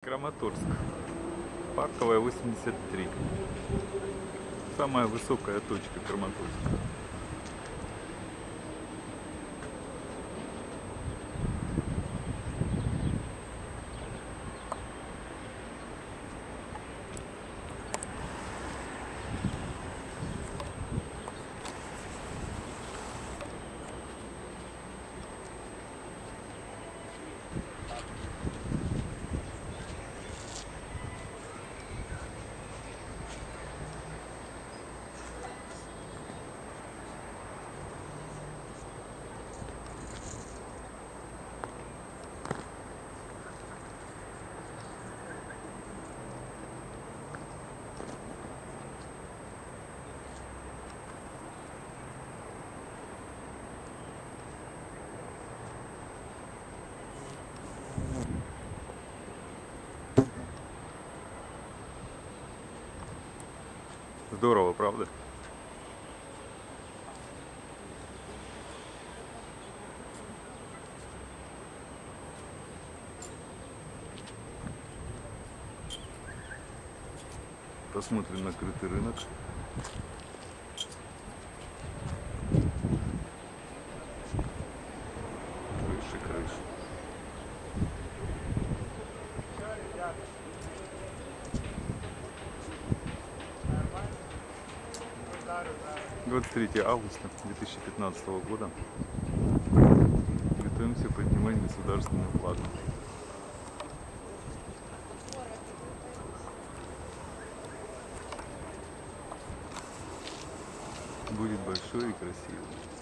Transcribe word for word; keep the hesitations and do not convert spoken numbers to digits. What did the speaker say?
Краматорск. Парковая восемьдесят три. Самая высокая точка Краматорска. Здорово, правда? Посмотрим на крытый рынок. Крыши, крыши. двадцать третье августа две тысячи пятнадцатого года. Готовимся поднимать государственный флаг. Будет большой и красивый.